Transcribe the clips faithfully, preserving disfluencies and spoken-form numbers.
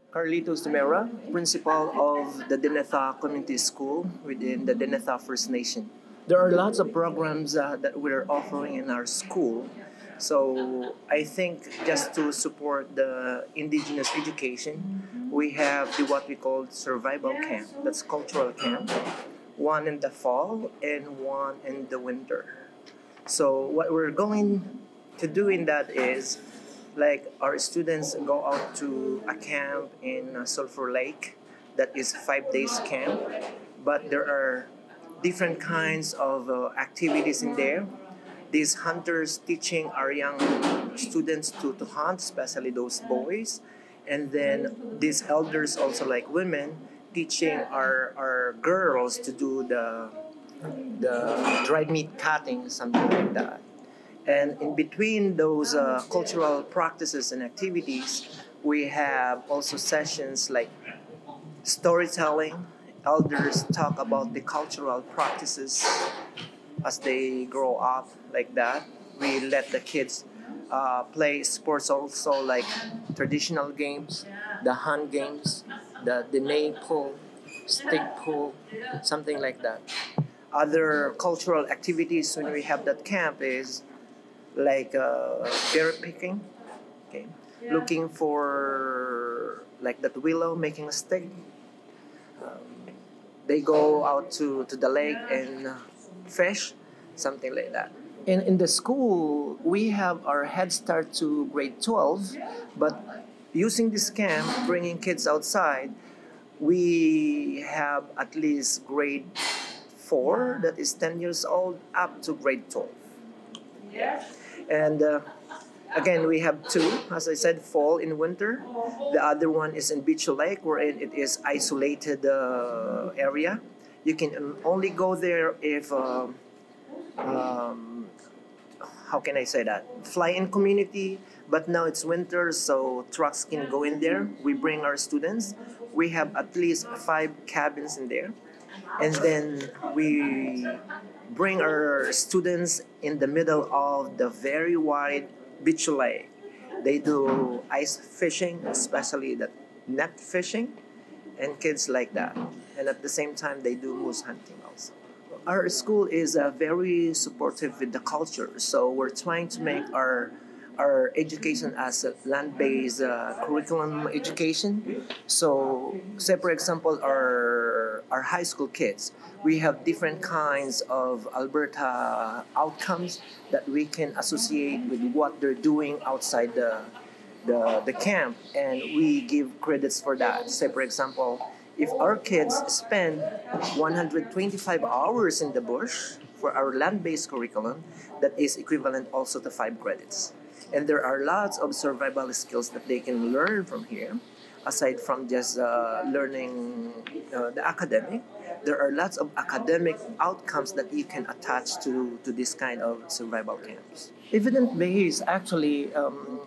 Carlitos Tumera, principal of the Denetha Community School within the Denetha First Nation. There are lots of programs uh, that we're offering in our school. So I think just to support the indigenous education, we have the what we call survival camp. That's cultural camp. One in the fall and one in the winter. So what we're going to do in that is like our students go out to a camp in uh, Sulphur Lake that is five days camp, but there are different kinds of uh, activities in there. These hunters teaching our young students to, to hunt, especially those boys, and then these elders also like women teaching our, our girls to do the the dried meat cutting, something like that. And in between those uh, cultural practices and activities, we have also sessions like storytelling. Elders talk about the cultural practices as they grow up, like that. We let the kids uh, play sports also, like traditional games, the hand games, the, the nail pull, stick pull, something like that. Other cultural activities when we have that camp is like uh, berry picking, okay, looking for like that willow, making a stick. Um, they go out to, to the lake and uh, fish, something like that. In, in the school, we have our Head Start to grade twelve, but using this camp, bringing kids outside, we have at least grade four, that is ten years old, up to grade twelve. And uh, again, we have two, as I said, fall in winter. The other one is in Beach Lake, wherein it is isolated uh, area. You can only go there if, uh, um, how can I say that? Fly-in community, but now it's winter, so trucks can go in there. We bring our students. We have at least five cabins in there. And then we bring our students in the middle of the very wide beach lake. They do ice fishing, especially the net fishing, and kids like that. And at the same time, they do moose hunting also. Our school is uh, very supportive with the culture, so we're trying to make our our education as a land-based uh, curriculum education. So, say for example, our our high school kids, we have different kinds of Alberta outcomes that we can associate with what they're doing outside the the, the camp, and we give credits for that. Say for example, if our kids spend one hundred twenty-five hours in the bush for our land-based curriculum, that is equivalent also to five credits. And there are lots of survival skills that they can learn from here, aside from just uh, learning uh, the academic. There are lots of academic outcomes that you can attach to, to this kind of survival camps. Evident base, actually, um,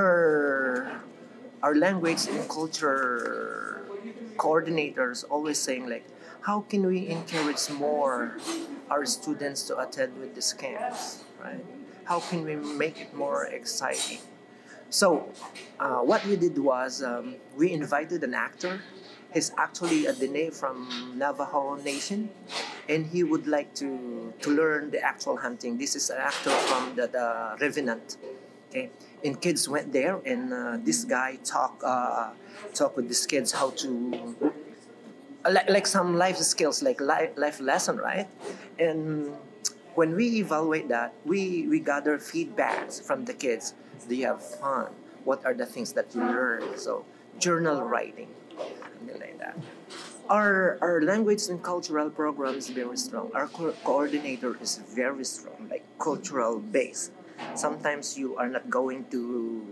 our, our language and culture coordinators always saying like, how can we encourage more our students to attend with these camps, right? How can we make it more exciting? So, uh, what we did was um, we invited an actor. He's actually a Dene from Navajo Nation, and he would like to, to learn the actual hunting. This is an actor from the, the Revenant. Okay, and kids went there, and uh, this guy talk uh, talk with these kids how to like, like some life skills, like life, life lesson, right? And when we evaluate that, we, we gather feedbacks from the kids. Do you have fun? What are the things that you learn? So journal writing, something like that. Our, our language and cultural program is very strong. Our co- coordinator is very strong, like cultural base. Sometimes you are not going to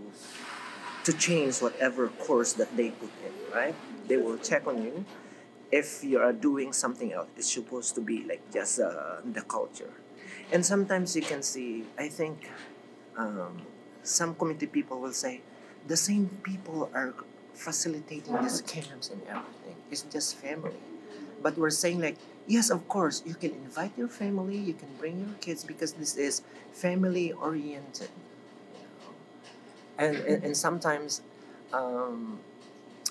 to change whatever course that they put in, right? They will check on you. If you are doing something else, it's supposed to be like just uh, the culture. And sometimes you can see, I think um, some community people will say, the same people are facilitating these camps and everything. It's just family. But we're saying like, yes, of course, you can invite your family, you can bring your kids because this is family oriented. And, and, and sometimes, um, how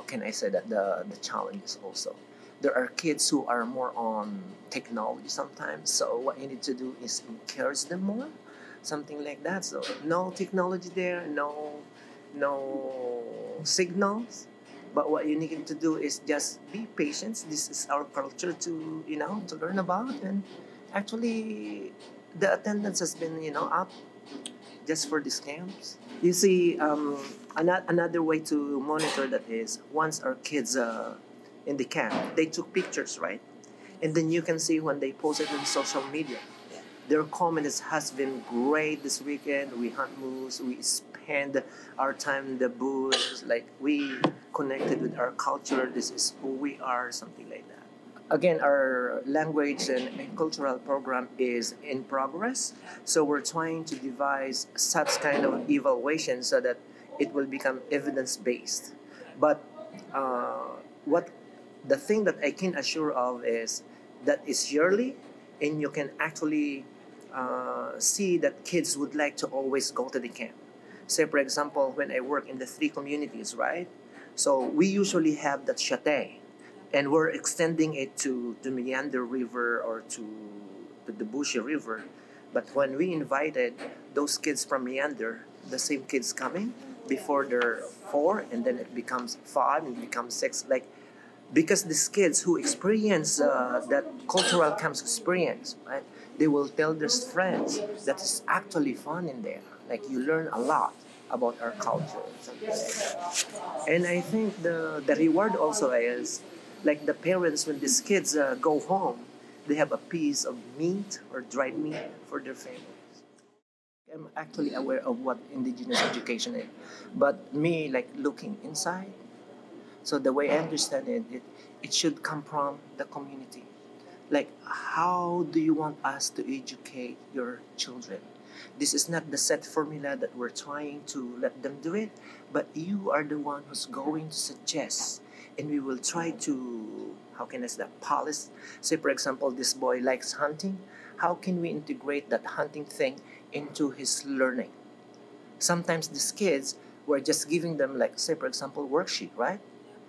can I say that the the challenges also. There are kids who are more on technology sometimes. So what you need to do is encourage them more, something like that. So no technology there, no no signals. But what you need to do is just be patient. This is our culture to you know to learn about, and actually the attendance has been you know up just for these camps. You see, um, ano- another way to monitor that is once our kids uh, in the camp, they took pictures, right? And then you can see when they post it on social media. Their comments has been great this weekend. We hunt moose. We spend our time in the bush. Like we connected with our culture. This is who we are. Something like that. Again, our language and, and cultural program is in progress. So we're trying to devise such kind of evaluation so that it will become evidence based. But uh, what the thing that I can assure of is that it's yearly, and you can actually uh, see that kids would like to always go to the camp. Say, for example, when I work in the three communities, right? So we usually have that chate, and we're extending it to the Meander River or to, to the Bushy River. But when we invited those kids from Meander, the same kids coming before they're four, and then it becomes five, and it becomes six. Like because these kids who experience uh, that cultural camps experience, right? They will tell their friends that it's actually fun in there. Like you learn a lot about our culture. And I think the the reward also is like the parents when these kids uh, go home, they have a piece of meat or dried meat for their families. I'm actually aware of what indigenous education is, but me like looking inside. So the way I understand it, it, it should come from the community. Like, how do you want us to educate your children? This is not the set formula that we're trying to let them do it, but you are the one who's going to suggest, and we will try to, how can I say that, polish. Say, for example, this boy likes hunting. How can we integrate that hunting thing into his learning? Sometimes these kids, we're just giving them, like, say, for example, worksheet, right?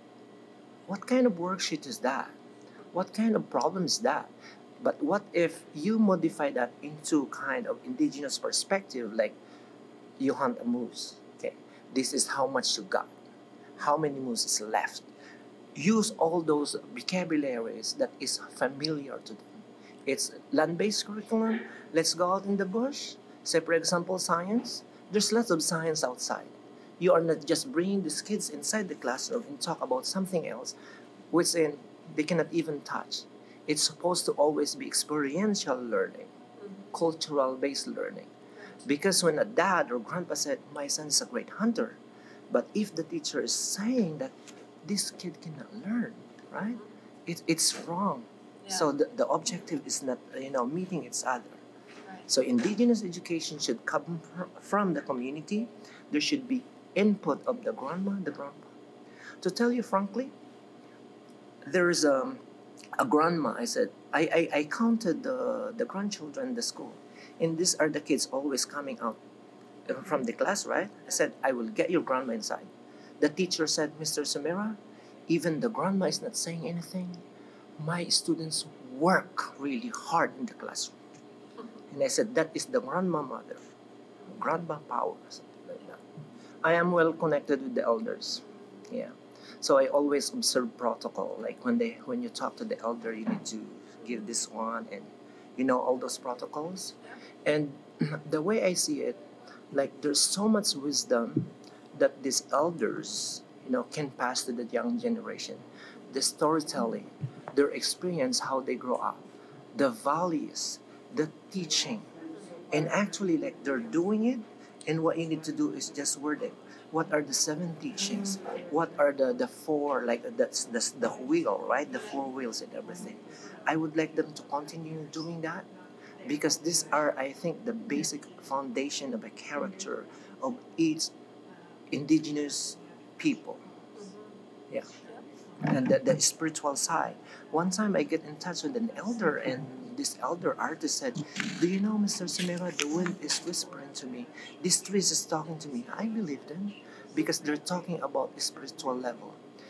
What kind of worksheet is that? What kind of problem is that? But what if you modify that into kind of indigenous perspective, like you hunt a moose, okay? This is how much you got. How many moose is left? Use all those vocabularies that is familiar to them. It's land-based curriculum. Let's go out in the bush. Say, for example, science. There's lots of science outside. You are not just bringing these kids inside the classroom and talk about something else, which in they cannot even touch. It's supposed to always be experiential learning, cultural based learning. Because when a dad or grandpa said, my son is a great hunter, but if the teacher is saying that this kid cannot learn, right? It, it's wrong. Yeah. So the, the objective is not, you know, meeting each other. Right. So indigenous education should come from the community. There should be input of the grandma, the grandpa. To tell you frankly, there's a, a grandma. I said, I, I, I counted the, the grandchildren in the school. And these are the kids always coming out from the class, right? I said, I will get your grandma inside. The teacher said, Mister Sumera, even the grandma is not saying anything. My students work really hard in the classroom. And I said, that is the grandma mother, grandma power, something like that. I am well connected with the elders. Yeah. So I always observe protocol. Like when they when you talk to the elder, you need to give this one, and you know all those protocols. And the way I see it, like there's so much wisdom that these elders, you know, can pass to the young generation. The storytelling, their experience, how they grow up, the values, the teaching, and actually like they're doing it. And what you need to do is just word it. What are the seven teachings? What are the, the four, like that's, that's the wheel, right? The four wheels and everything. I would like them to continue doing that because these are, I think, the basic foundation of a character of each indigenous people. Yeah. And the, the spiritual side. One time I get in touch with an elder, and this elder artist said, do you know, Mister Sumera, the wind is whispering to me. This tree is talking to me. I believe them because they're talking about a spiritual level.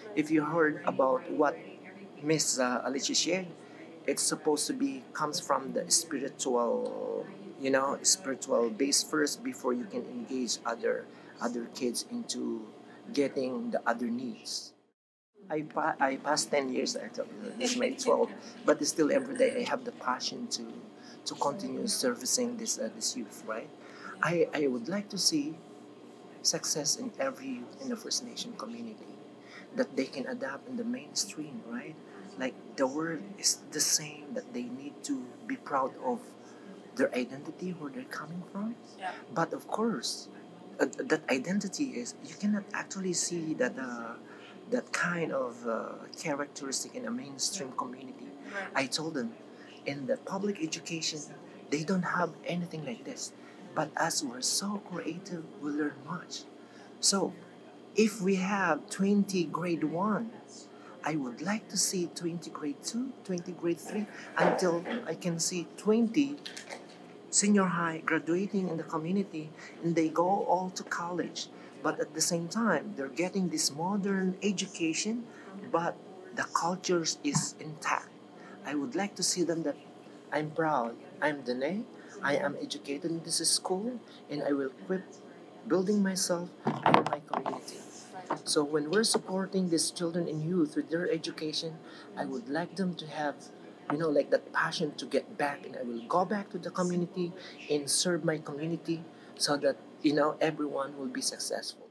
If you heard about what Miss uh, Alicia shared, it's supposed to be comes from the spiritual, you know, spiritual base first before you can engage other other kids into getting the other needs. I, pa- I passed ten years actually. This is my twelve, but still every day I have the passion to to continue servicing this uh, this youth, right? I, I would like to see success in every youth in the First Nation community, that they can adapt in the mainstream, right? Like the word is the same, that they need to be proud of their identity, where they're coming from. Yeah. But of course, uh, that identity is, you cannot actually see that uh, that kind of uh, characteristic in a mainstream community. I told them, in the public education, they don't have anything like this. But as we're so creative, we learn much. So if we have twenty grade one, I would like to see twenty grade two, twenty grade three, until I can see twenty senior high graduating in the community, and they go all to college. But at the same time, they're getting this modern education, but the cultures is intact. I would like to see them that I'm proud. I'm Dene. I am educated in this school, and I will keep building myself and my community. So when we're supporting these children and youth with their education, I would like them to have, you know, like that passion to get back, and I will go back to the community and serve my community so that, you know, everyone will be successful.